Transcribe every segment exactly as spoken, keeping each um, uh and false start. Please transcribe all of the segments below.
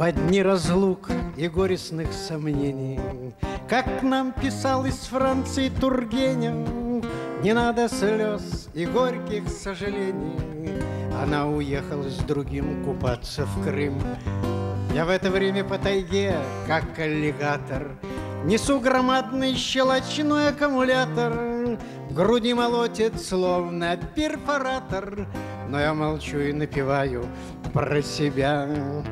Во дни разлук и горестных сомнений, как нам писал из Франции Тургенев, не надо слез и горьких сожалений. Она уехала с другим купаться в Крым. Я в это время по тайге, как аллигатор, несу громадный щелочной аккумулятор. В груди молотит, словно перфоратор, но я молчу и напеваю про себя.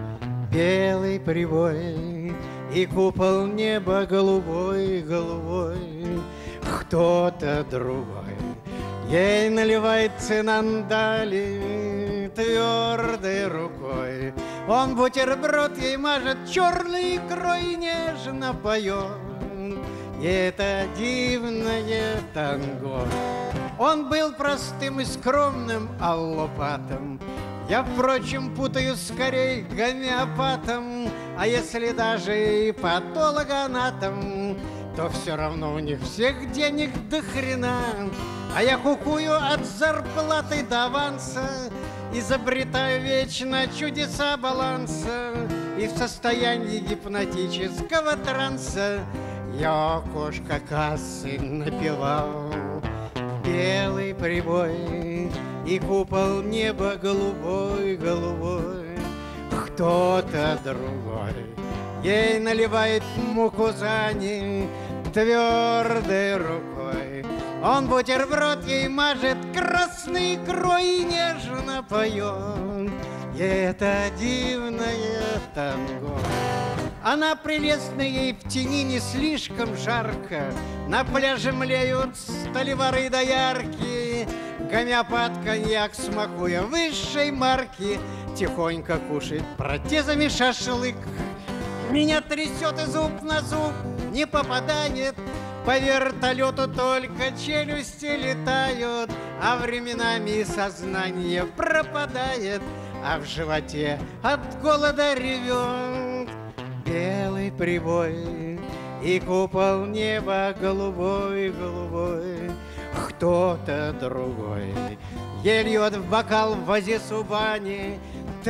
Белый прибой и купол неба голубой, голубой. Кто-то другой ей наливает цинандали твердой рукой. Он бутерброд ей мажет черной икрой и нежно поет. И это дивное танго. Он был простым и скромным аллопатом. Я, впрочем, путаю скорее гомеопатом. А если даже и патологоанатом, то все равно у них всех денег до хрена. А я кукую от зарплаты до аванса, изобретаю вечно чудеса баланса. И в состоянии гипнотического транса я окошко кассы напевал. Белый прибой и купол неба голубой, голубой. Кто-то другой ей наливает муку за ней твердой рукой. Он бутерброд ей мажет красной икрой и нежно поет. И это дивное танго. Она прелестна, ей в тени не слишком жарко. На пляже млеют столевары и доярки. Гомеопат коньяк, смакуя высшей марки, тихонько кушает протезами шашлык. Меня трясет и зуб на зуб не попадает. По вертолету только челюсти летают, а временами сознание пропадает, а в животе от голода ревет. Белый прибой и купол неба голубой, голубой. Кто-то другой ей льет в бокал в вазе субани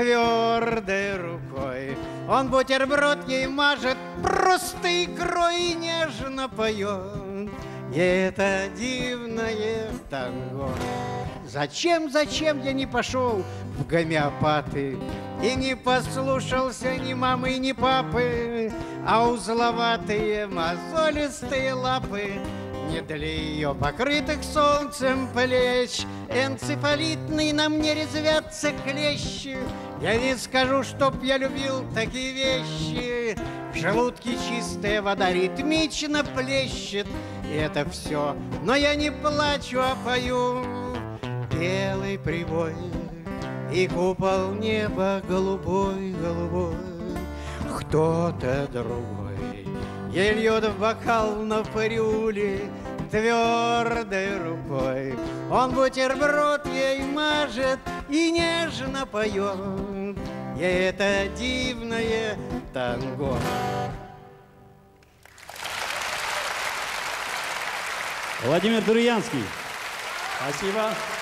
твердой рукой. Он бутерброд ей мажет просто икрой и нежно поет. И это дивное танго. Зачем, зачем я не пошел в гомеопаты и не послушался ни мамы, ни папы, а узловатые мозолистые лапы не для ее покрытых солнцем плеч. Энцефалитный на мне резвятся клещи. Я не скажу, чтоб я любил такие вещи. В желудке чистая вода ритмично плещет. И это все, но я не плачу, а пою. Белый прибой и купол неба голубой, голубой. Кто-то другой ей льет в бокал на парюле твердой рукой. Он бутерброд ей мажет и нежно поет. И это дивное танго. Владимир Дуриянский. Спасибо.